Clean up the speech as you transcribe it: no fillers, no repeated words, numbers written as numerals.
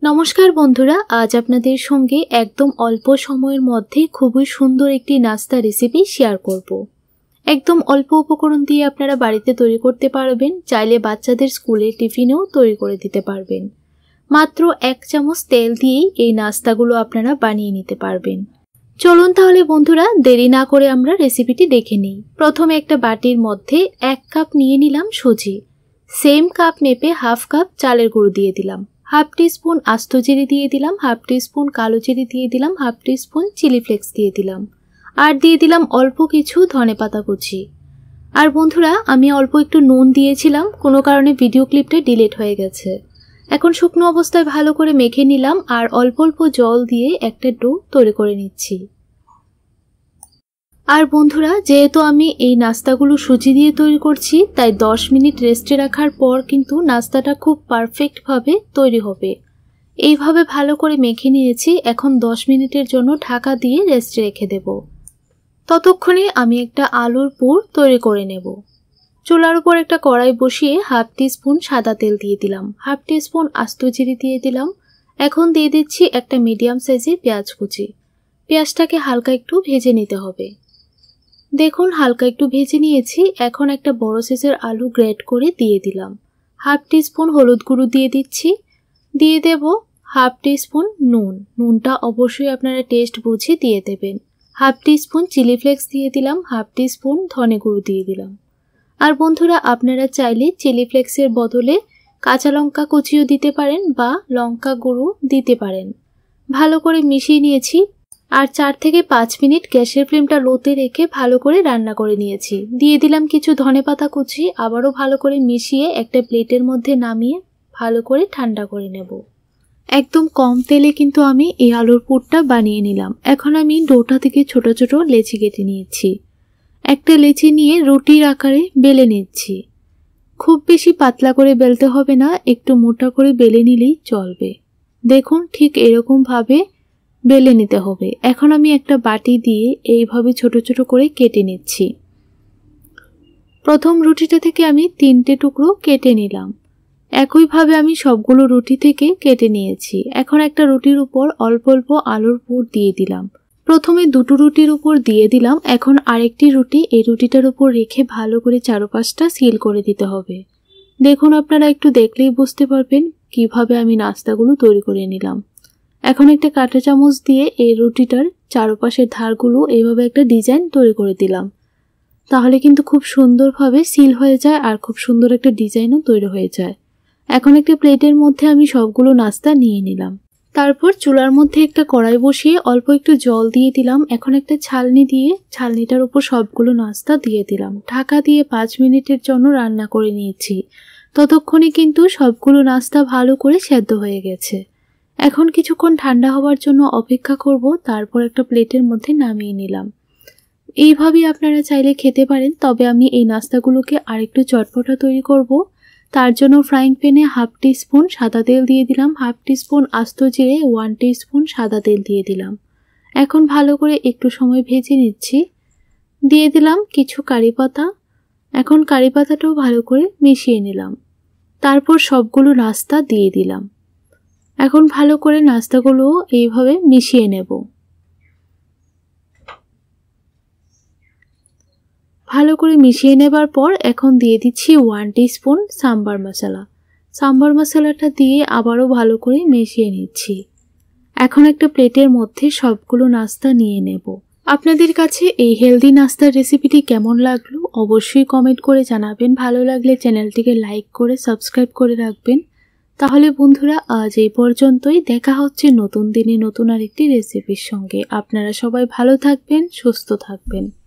নমস্কার বন্ধুরা, আজ আপনাদের সঙ্গে একদম অল্প সময়ের মধ্যে খুবই সুন্দর একটি নাস্তা রেসিপি শেয়ার করব। একদম অল্প উপকরণ দিয়ে আপনারা বাড়িতে তৈরি করতে পারবেন, চাইলে বাচ্চাদের স্কুলের টিফিনেও তৈরি করে দিতে পারবেন। মাত্র 1 চামচ তেল দিয়েই এই নাস্তাগুলো আপনারা বানিয়ে নিতে পারবেন। চলুন তাহলে বন্ধুরা, দেরি না করে আমরা রেসিপিটি দেখে নিই। প্রথমে একটা বাটির মধ্যে 1 কাপ নিয়ে নিলাম সুজি। সেম কাপ মেপে হাফ কাপ চালের গুঁড়ো দিয়ে দিলাম, হাফ টিস্পুন আস্ত জিরে দিয়ে দিলাম, হাফ টিস্পুন কালো জিরে দিয়ে দিলাম, হাফ টিস্পুন চিলি ফ্লেক্স দিয়ে দিলাম, আর দিয়ে দিলাম অল্প কিছু ধনেপাতা কুচি। আর বন্ধুরা, আমি অল্প একটু নুন দিয়েছিলাম, কোনো কারণে ভিডিও ক্লিপটা ডিলিট হয়ে গেছে। এখন শুকনো অবস্থায় ভালো করে মেখে নিলাম আর অল্প অল্প জল দিয়ে একটা ডো তৈরি করে নিচ্ছি। আর বন্ধুরা, যেহেতু আমি এই নাস্তাগুলো সুজি দিয়ে তৈরি করছি, তাই 10 মিনিট রেস্টে রাখার পর কিন্তু নাস্তাটা খুব পারফেক্টভাবে তৈরি হবে। এইভাবে ভালো করে মেখে নিয়েছি। এখন 10 মিনিটের জন্য ঢাকা দিয়ে রেস্টে রেখে দেব। ততক্ষণে আমি একটা আলুর পুর তৈরি করে নেব। চুলার উপর একটা কড়াই বসিয়ে হাফ টিস্পুন সাদা তেল দিয়ে দিলাম, হাফ টিস্পুন আস্ত জিরে দিয়ে দিলাম। এখন দিয়ে দিচ্ছি একটা মিডিয়াম সাইজের পেঁয়াজ কুচি। পেঁয়াজটাকে হালকা একটু ভেজে নিতে হবে। দেখুন, হালকা একটু ভেজে নিয়েছি। এখন একটা বড় সাইজের আলু গ্রেট করে দিয়ে দিলাম। হাফ টিস্পুন হলুদ গুঁড়ো দিয়ে দিচ্ছি। দিয়ে দেব হাফ টিস্পুন নুন। নুনটা অবশ্যই আপনারা টেস্ট বুঝে দিয়ে দেবেন। হাফ টিস্পুন চিলি ফ্লেক্স দিয়ে দিলাম, হাফ টিস্পুন ধনে গুঁড়ো দিয়ে দিলাম। আর বন্ধুরা, আপনারা চাইলে চিলি ফ্লেক্সের বদলে কাঁচা লঙ্কা কুচিও দিতে পারেন বা লঙ্কা গুঁড়ো দিতে পারেন। ভালো করে মিশিয়ে নিয়েছি আর 4 থেকে 5 মিনিট গ্যাসের ফ্লেমটা লোতে রেখে ভালো করে রান্না করে নিয়েছি। দিয়ে দিলাম কিছু ধনেপাতা কুচি। আবারও ভালো করে মিশিয়ে একটা প্লেটের মধ্যে নামিয়ে ভালো করে ঠান্ডা করে নেব। একদম কম তেলে কিন্তু আমি এই আলুর পুরটা বানিয়ে নিলাম। এখন আমি ডোটা থেকে ছোট ছোট লেচি কেটে নিয়েছি। একটা লেচি নিয়ে রুটির আকারে বেলে নিচ্ছি। খুব বেশি পাতলা করে বেলতে হবে না, একটু মোটা করে বেলে নিলেই চলবে। দেখুন, ঠিক এরকম ভাবে বেলে নিতে হবে। এখন আমি একটা বাটি দিয়ে এইভাবে ছোট ছোট করে কেটে নিচ্ছি। প্রথম রুটিটা থেকে আমি 3টে টুকরো কেটে নিলাম। একইভাবে আমি সবগুলো রুটি থেকে কেটে নিয়েছি। এখন একটা রুটির উপর অল্প অল্প আলুর পুর দিয়ে দিলাম। প্রথমে 2টো রুটির উপর দিয়ে দিলাম। এখন আরেকটি রুটি এই রুটিটার উপর রেখে ভালো করে চারপাশটা সিল করে দিতে হবে। দেখুন, আপনারা একটু দেখলেই বুঝতে পারবেন কিভাবে আমি নাস্তাগুলো তৈরি করে নিলাম। এখন একটা কাঁটা চামচ দিয়ে এই রুটিটার চারপাশের ধারগুলো এইভাবে একটা ডিজাইন তৈরি করে দিলাম। তাহলে কিন্তু খুব সুন্দরভাবে সিল হয়ে যায় আর খুব সুন্দর একটা ডিজাইনও তৈরি হয়ে যায়। এখন একটা প্লেটের মধ্যে আমি সবগুলো নাস্তা নিয়ে নিলাম। তারপর চুলার মধ্যে একটা কড়াই বসিয়ে অল্প একটু জল দিয়ে দিলাম। এখন একটা ছালনি দিয়ে ছালনিটার উপর সবগুলো নাস্তা দিয়ে দিলাম। ঢাকা দিয়ে 5 মিনিটের জন্য রান্না করে নিয়েছি। ততক্ষণে কিন্তু সবগুলো নাস্তা ভালো করে সেদ্ধ হয়ে গেছে। এখন কিছুক্ষণ ঠান্ডা হওয়ার জন্য অপেক্ষা করব। তারপর একটা প্লেটের মধ্যে নামিয়ে নিলাম। এইভাবেই আপনারা চাইলে খেতে পারেন, তবে আমি এই নাস্তাগুলোকে আরেকটু চটপটা তৈরি করব। তার জন্য ফ্রাইং প্যানে হাফ টিস্পুন সাদা তেল দিয়ে দিলাম, হাফ টিস্পুন আস্ত জিরে, 1 টিস্পুন সাদা তেল দিয়ে দিলাম। এখন ভালো করে একটু সময় ভেজে নিচ্ছি। দিয়ে দিলাম কিছু কারি পাতা। এখন কারি পাতাটাও ভালো করে মিশিয়ে নিলাম। তারপর সবগুলো নাস্তা দিয়ে দিলাম। এখন ভালো করে নাস্তাগুলো এইভাবে মিশিয়ে নেব। ভালো করে মিশিয়ে নেবার পর এখন দিয়ে দিচ্ছি 1 টিস্পুন সাম্বার মশলা। সাম্বার মশলাটা দিয়ে আবারও ভালো করে মিশিয়ে নিচ্ছি। এখন একটা প্লেটের মধ্যে সবগুলো নাস্তা নিয়ে নেব। আপনাদের কাছে এই হেলদি নাস্তার রেসিপিটি কেমন লাগলো অবশ্যই কমেন্ট করে জানাবেন। ভালো লাগলে চ্যানেলটিকে লাইক করে সাবস্ক্রাইব করে রাখবেন। তাহলে বন্ধুরা, আজ এই পর্যন্তই। দেখা হচ্ছে নতুন দিনে নতুন আরেকটি রেসিপির সঙ্গে। আপনারা সবাই ভালো থাকবেন, সুস্থ থাকবেন।